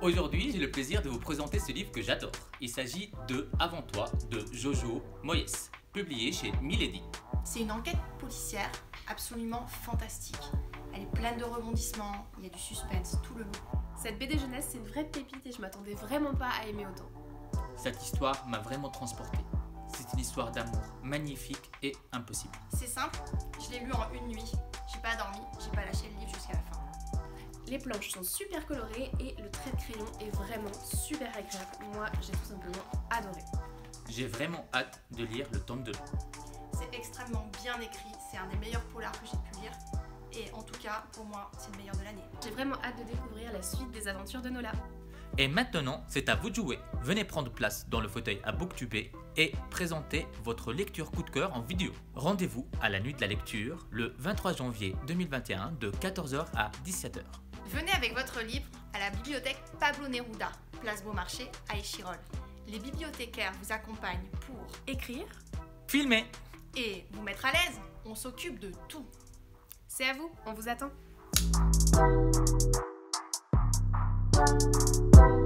Aujourd'hui, j'ai le plaisir de vous présenter ce livre que j'adore. Il s'agit de Avant toi de Jojo Moyes, publié chez Milady. C'est une enquête policière absolument fantastique. Elle est pleine de rebondissements, il y a du suspense tout le long. Cette BD jeunesse, c'est une vraie pépite et je m'attendais vraiment pas à aimer autant. Cette histoire m'a vraiment transporté. C'est une histoire d'amour magnifique et impossible. C'est simple, je l'ai lu en une nuit. J'ai pas dormi, j'ai pas lâché le livre jusqu'à la fin. Les planches sont super colorées et le trait de crayon est vraiment super agréable. Moi, j'ai tout simplement adoré. J'ai vraiment hâte de lire le tome 2. C'est extrêmement bien écrit, c'est un des meilleurs polars que j'ai pu lire. Et en tout cas, pour moi, c'est le meilleur de l'année. J'ai vraiment hâte de découvrir la suite des aventures de Nola. Et maintenant, c'est à vous de jouer. Venez prendre place dans le fauteuil à Booktube et présenter votre lecture coup de cœur en vidéo. Rendez-vous à la nuit de la lecture, le 23 janvier 2021 de 14h à 17h. Venez avec votre livre à la bibliothèque Pablo Neruda, place Beaumarchais à Échirolles. Les bibliothécaires vous accompagnent pour Écrire, Filmez et vous mettre à l'aise. On s'occupe de tout. c'est à vous, on vous attend.